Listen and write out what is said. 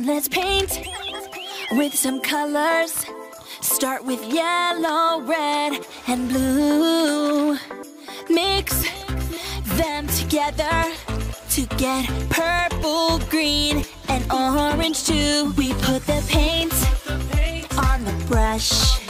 Let's paint with some colors. Start with yellow, red, and blue. Mix them together to get purple, green, and orange too. We put the paint on the brush